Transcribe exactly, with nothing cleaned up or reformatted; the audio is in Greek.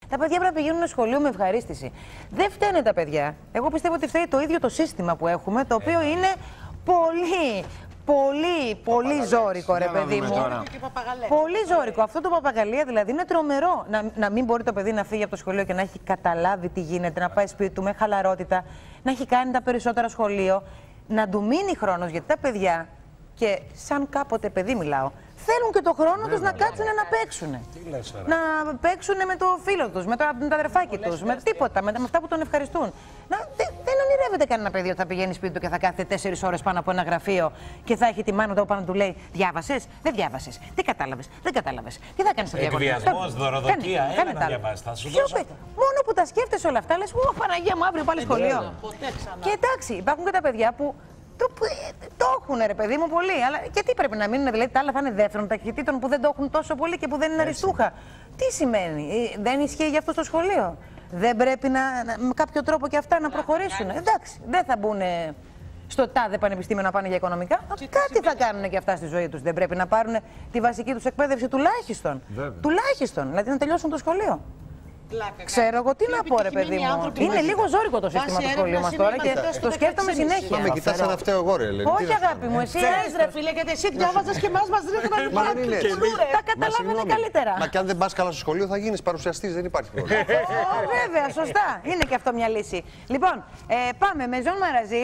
Τα παιδιά πρέπει να πηγαίνουν σχολείο με ευχαρίστηση. Δεν φταίνε τα παιδιά. Εγώ πιστεύω ότι φταίει το ίδιο το σύστημα που έχουμε, το οποίο είναι πολύ. Πολύ, πολύ ζώρικο, ρε παιδί μου. Πολύ ζώρικο. Αυτό το παπαγαλία δηλαδή είναι τρομερό. Να, να μην μπορεί το παιδί να φύγει από το σχολείο και να έχει καταλάβει τι γίνεται, να πάει σπίτι του με χαλαρότητα, να έχει κάνει τα περισσότερα σχολείο, να του μείνει χρόνος. Γιατί τα παιδιά, και σαν κάποτε παιδί μιλάω, θέλουν και το χρόνο τους να κάτσουν να παίξουν. Να παίξουν με το φίλο τους, με το, με το αδερφάκι τους, με τίποτα, με, με αυτά που τον ευχαριστούν. Να, δε, δεν ονειρεύεται κανένα παιδί ότι θα πηγαίνει σπίτι του και θα κάθεται τέσσερις ώρες πάνω από ένα γραφείο και θα έχει τη μάνα του πάνω του λέει: διάβασες, δεν διάβασες, τι κατάλαβες, δεν κατάλαβες. Τι θα κάνεις στο διαβολικό. Εκβιασμός, δωροδοκία, έλα να διαβάσεις, θα σου δώσω. Μόνο που τα σκέφτεσαι όλα αυτά, λες: Ω Παναγία μου, αύριο πάλι σχολείο. Και εντάξει, υπάρχουν και τα παιδιά που. Το, το έχουν ρε παιδί μου πολύ. Αλλά γιατί πρέπει να μείνουν, δηλαδή τα άλλα θα είναι δεύτερον ταχυτήτων που δεν το έχουν τόσο πολύ και που δεν είναι αριστούχα. Τι σημαίνει, δεν ισχύει για αυτό στο σχολείο. Δεν πρέπει να, να, με κάποιο τρόπο και αυτά να προχωρήσουν. Εντάξει, δεν θα μπουν στο τάδε πανεπιστήμιο να πάνε για οικονομικά. Κάτι θα κάνουν και αυτά στη ζωή τους. Δεν πρέπει να πάρουν τη βασική τους εκπαίδευση τουλάχιστον. Τουλάχιστον, δηλαδή να τελειώσουν το σχολείο. Πλάκα, ξέρω εγώ τι να πω, ρε παιδί μου. Είναι λίγο ζώρικο το σύστημα του σχολείου μας τώρα και το σκέφτομαι συνέχεια. Με κοιτάς σαν φταίω εγώ, ρε Ελένη. Όχι, αγάπη μου, εσύ ρε φίλε, γιατί εσύ διάβαζες και εμάς μας ρίχνουν Μα δεν είναι. τα καταλάβαινε καλύτερα. Μα και αν δεν πας καλά στο σχολείο θα γίνεις παρουσιαστής, δεν υπάρχει πρόβλημα. Βέβαια, σωστά. Είναι και αυτό μια λύση. Λοιπόν, πάμε με Ζων Μαραζή.